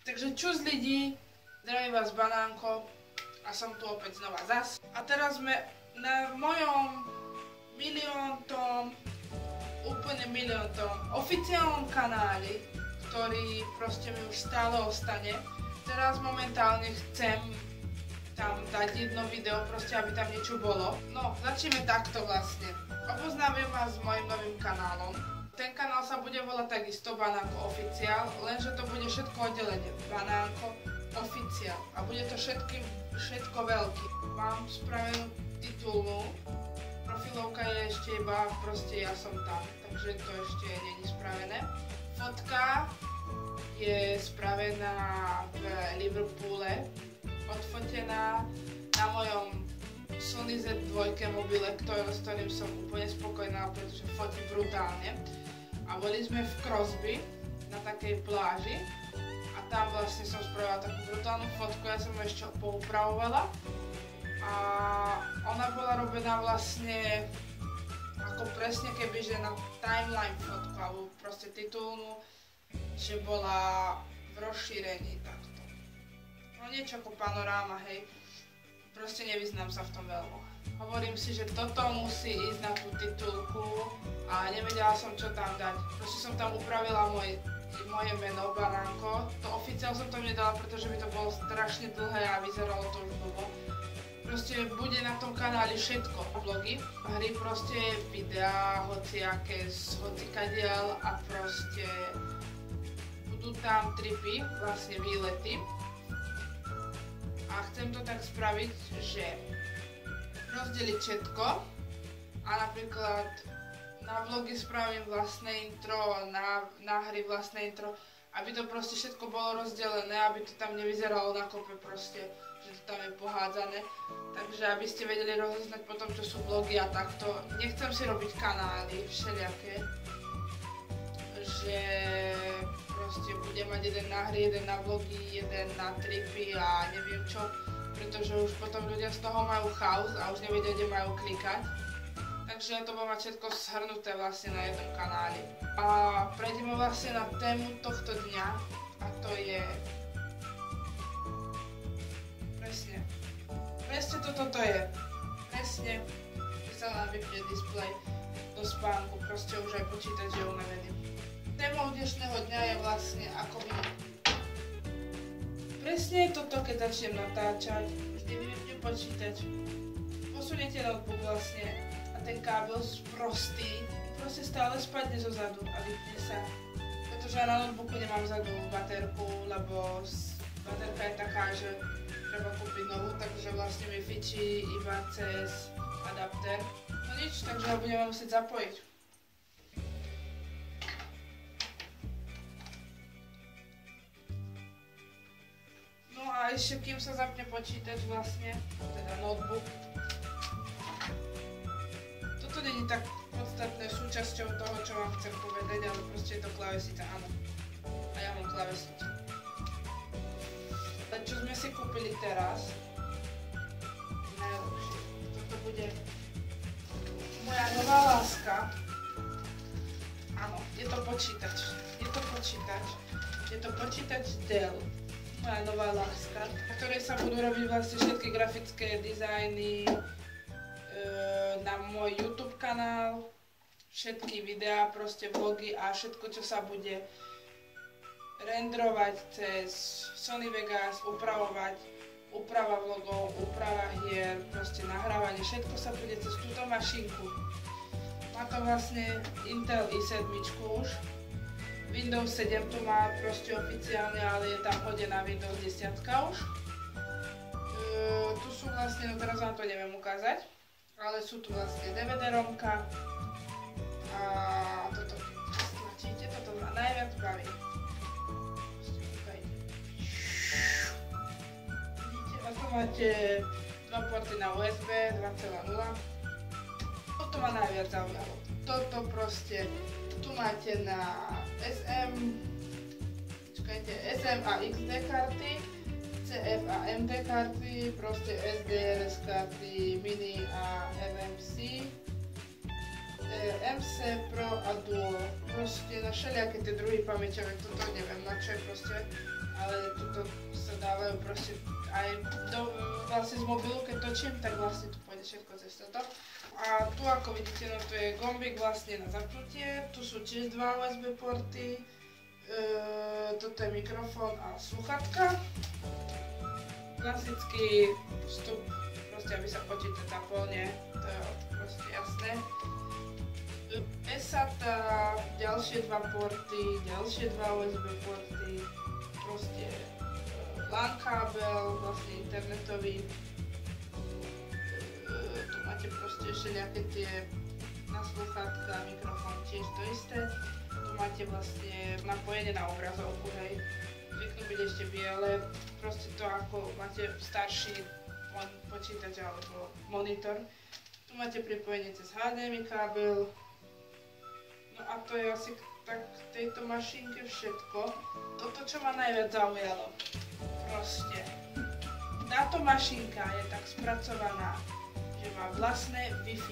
Takže čus lidi, zdraví vás Banánko a som tu opäť znova zas. A teraz sme na mojom úplne milióntom oficiálnom kanáli, ktorý proste mi už stále ostane. Teraz momentálne chcem tam dať jedno video, proste aby tam niečo bolo. No, začneme takto vlastne. Oboznámim vás s mojim novým kanálom. Ten kanál sa bude volať takisto Banánko Oficiál, lenže to bude všetko oddelenie. Banánko Oficiál. A bude to všetko veľký. Mám spravenú titulnú. Profilovka je ešte iba, proste ja som tam, takže to ešte není spravené. Fotka je spravená v Liverpoole, odfotená na mojom Sony Z2 mobile, s ktorým som úplne spokojná, pretože fotí brutálne. A boli sme v Crosby na takej pláži a tam vlastne som spravila takú brutálnu fotku, ja som ju ešte poupravovala. A ona bola robená vlastne ako presne kebyže na timeline fotku, alebo proste titulnú, že bola v rozšírení takto. No niečo ako panoráma, hej. Proste nevyznám sa v tom veľmi. Hovorím si, že toto musí ísť na tú titulku a nevedela som, čo tam dať. Proste som tam upravila moje meno Banánko. To oficiál som tam nedala, pretože by to bolo strašne dlhé a vyzeralo to už blbo. Proste bude na tom kanáli všetko. Vlogy, hry, proste videá, hociaké z hocikadiaľ a proste budú tam tripy, vlastne výlety. A chcem to tak spraviť, že rozdeliť všetko a napríklad na vlogy spravím vlastné intro, na hry vlastné intro, aby to proste všetko bolo rozdelené, aby to tam nevyzeralo na kope proste, že to tam je pohádzané. Takže aby ste vedeli rozoznať potom, čo sú vlogy a takto. Nechcem si robiť kanály všelijaké, že proste budem mať jeden na hry, jeden na vlogy, jeden na tripy a neviem čo, pretože už potom ľudia z toho majú chaos a už nevedia, kde majú klikať. Takže ja to budem mať všetko zhrnuté vlastne na jednom kanáli. A prejdeme vlastne na tému tohto dňa a to je presne toto je. Presne, keď sa nám vypne displej do spánku, proste už aj počítať, že je unavený. Témou dnešného dňa je vlastne akoby presne toto, keď začnem natáčať, vždy vypnem počítač, posuniete notebook vlastne a ten kábel prostý, proste stále spadne zo zadu a vypne sa. Pretože ja na notebooku nemám vzadu baterku, lebo baterka je taká, že treba kúpiť novú, takže vlastne mi fičí iba cez adapter. No nič, takže ho budeme musieť zapojiť. No a ešte kým sa zapne počítač vlastne, teda notebook. Toto nie je tak podstatné súčasťou toho, čo vám chcem povedať, ale proste je to klávesnica, áno. A ja mám klávesnicu. Čo sme si kúpili teraz, najlepšie, toto bude moja nová láska. Áno, je to počítač Dell, moja nová láska, na ktorej sa budú robiť vlastne všetky grafické dizajny na môj YouTube kanál, všetky videá, proste vlogy a všetko, čo sa bude rendrovať cez Sony Vegas, úprava vlogov, úprava hier, proste nahrávanie, všetko sa bude cez túto mašinku. Má to vlastne Intel i7 už, Windows 7 to má proste oficiálne, ale je tam hodená Windows 10 už. Tu sú vlastne, no teraz vám to neviem ukázať, ale sú tu vlastne DVD-romka a toto, stlačíte, toto ma najviac baví. Tu máte dva porty na USB 2.0. Toto ma najviac zaujalo. Toto proste, tu máte na SM a XD karty, CF a MD karty, proste SD, RS karty, Mini a MMC, MC Pro a Duo. Proste na všelijaké tie druhy pamäťové, toto neviem na čo je proste. ale tuto sa dávajú proste aj vlastne z mobilu, keď točím, tak vlastne tu pôjde všetko cez toto. A tu ako vidíte, no tu je gombík vlastne na zapnutie, tu sú tiež dva USB porty, toto je mikrofón a sluchatka. Klasický vstup, proste aby sa počítač zapol, nie, to je proste jasné. SATA, ďalšie dva porty, ďalšie dva USB porty, proste LAN kábel, vlastne internetový. Tu máte proste ešte nejaké tie na sluchátka, mikrofón tiež to isté. Tu máte vlastne napojenie na obrazovku, hej. Zvyknú byť ešte biele, proste to ako máte starší počítač alebo monitor. Tu máte pripojenie cez HDMI kábel. No a to je asi tak k tejto mašinke všetko. Toto, čo ma najviac zaujalo, proste táto mašinka je tak spracovaná, že má vlastné Wi-Fi.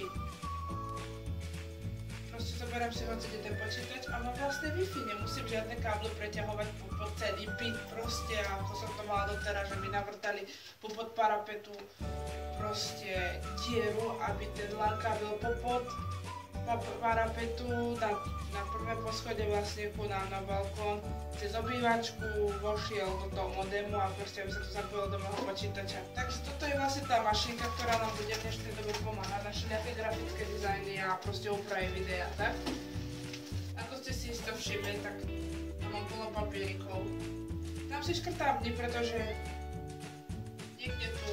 Proste zoberiem si hocide ten počítač a má vlastné Wi-Fi, nemusím žiadne káble preťahovať po celý byt, proste ako som to mala doteraz, že mi navrtali popod parapetu proste dieru, aby ten LAN kábel popod parapetu na prvé poschode vlastne ku nám na balkón cez obývačku vošiel do toho modemu a proste aby sa to zapojilo do môjho počítača. Takže toto je vlastne tá mašinka, ktorá nám bude v dnešnej dobe pomáhať na všelijaké grafické dizajny a proste úpravy videa, tak? Ako ste si isto všimli, tak ja mám plno papierikov. Tam si škrtám dni, pretože niekde tu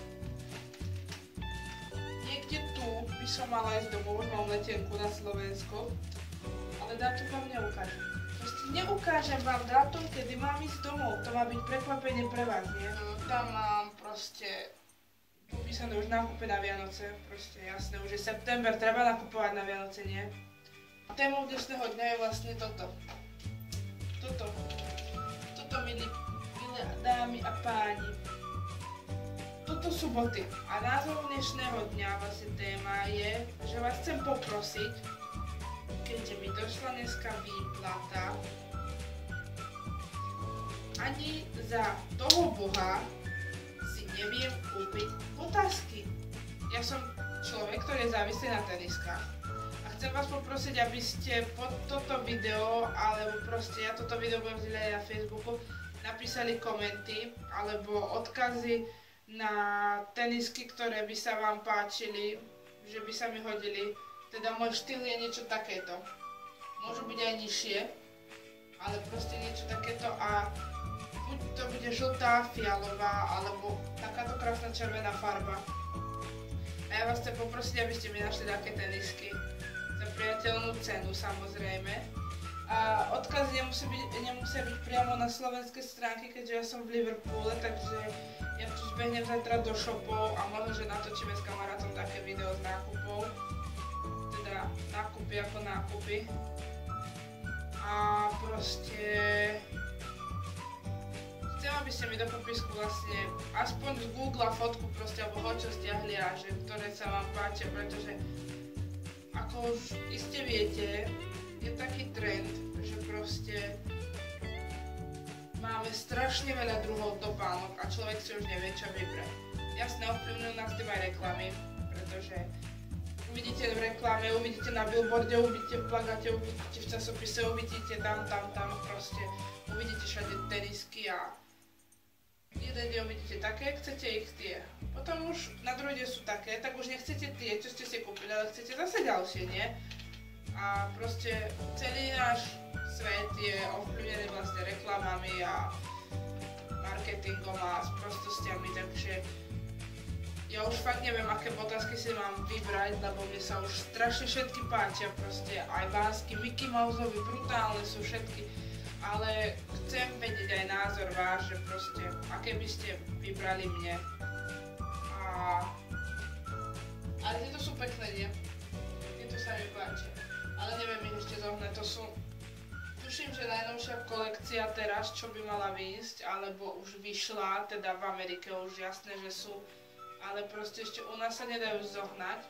by som mala ísť domov, už mám letenku na Slovensko, ale dátum vám neukážem. Proste neukážem vám dátum, kedy mám ísť domov, to má byť prekvapenie pre vás, nie? Tam mám proste popísané už nákupy na Vianoce, proste jasné, už je september, treba nakupovať na Vianoce, nie? Témou dnešného dňa je vlastne toto, milé dámy a páni. Toto sú boty a názov dnešného dňa, vlastne téma je, že vás chcem poprosiť, keďže mi došla dneska výplata, ani za toho Boha si neviem kúpiť otázky. Ja som človek, ktorý je závislý na teniskách a chcem vás poprosiť, aby ste pod toto video, alebo proste ja toto video budem zdieľať na Facebooku, napísali komenty alebo odkazy na tenisky, ktoré by sa vám páčili, že by sa mi hodili. Teda môj štýl je niečo takéto. Môžu byť aj nižšie, ale proste niečo takéto a buď to bude žltá, fialová, alebo takáto krásna červená farba. A ja vás chcem poprosiť, aby ste mi našli také tenisky. Za priateľnú cenu, samozrejme. A odkazy nemusia byť priamo na slovenskej stránke, keďže ja som v Liverpoole, takže ja tu zbehnem zajtra do shopov a možno, že natočíme s kamarátom také video z nákupov. Teda nákupy ako nákupy. A proste chcem, aby ste mi do popisku vlastne aspoň z Google fotku proste alebo hočo stiahli a že ktoré sa vám páčia, pretože ako už iste viete, je taký trend, že proste máme strašne veľa druhov topánok a človek si už nevie, čo vybrať. Jasné, ovplyvňujú nás tým aj reklamy, pretože uvidíte v reklame, uvidíte na billboarde, uvidíte v plagáte, uvidíte v časopise, uvidíte tam, proste uvidíte všade tenisky a jeden deň uvidíte také, chcete ich tie. Potom už na druhý deň sú také, tak už nechcete tie, čo ste si kúpili, ale chcete zase ďalšie, nie? A proste celý náš svet je ovplyvnený vlastne reklamami a marketingom a sprostostiami, takže ja už fakt neviem, aké otázky si mám vybrať, lebo mne sa už strašne všetky páčia, proste aj vásky, Mickey Mouseovi, brutálne sú všetky, ale chcem vedieť aj názor váš, že proste, aké by ste vybrali mne. Ale tieto sú pekné, nie? Tieto sa mi páčia. Ale neviem ich ešte zohnať, to sú, tuším, že najnovšia kolekcia teraz, čo by mala výjsť, alebo už vyšla, teda v Amerike už jasné, že sú, ale proste ešte u nás sa nedajú zohnať,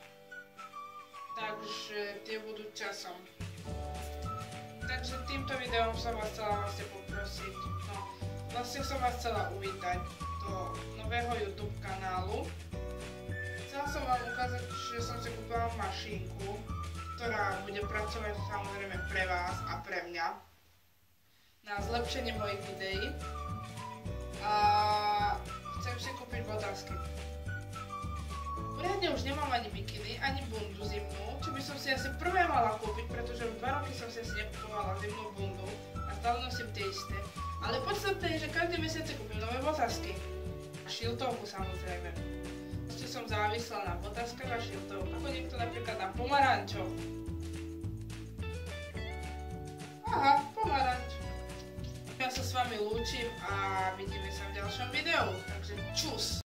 takže tie budú časom. Takže týmto videom som vás chcela vlastne poprosiť, no, Vlastne som vás chcela uvítať do nového YouTube kanálu. Chcela som vám ukázať, že som si kúpila mašinku, ktorá bude pracovať samozrejme pre vás a pre mňa na zlepšenie mojich videí. A chcem si kúpiť otázky. Poriadne už nemám ani bikiny, ani bundu zimnú, čo by som si asi prvé mala kúpiť, pretože už 2 roky som si asi nekupovala zimnú bundu a stále nosím tie isté. Ale podstatné je, že každý mesiac si kúpim nové otázky. A šiltovku samozrejme. Ešte som závislá na otázkach a šiltovku, ako niekto napríklad na pomarančoch. Aha, pomaranč. Ja sa s vami lúčim a vidíme sa v ďalšom videu, takže čus!